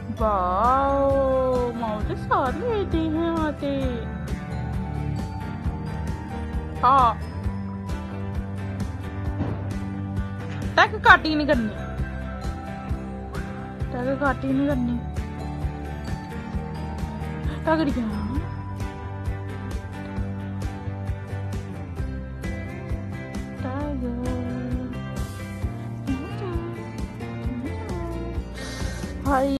Wow mouse सारे आते हैं आते। हाँ टैग काटी नहीं करनी, टैग काटी नहीं करनी। क्या करी जा हाय।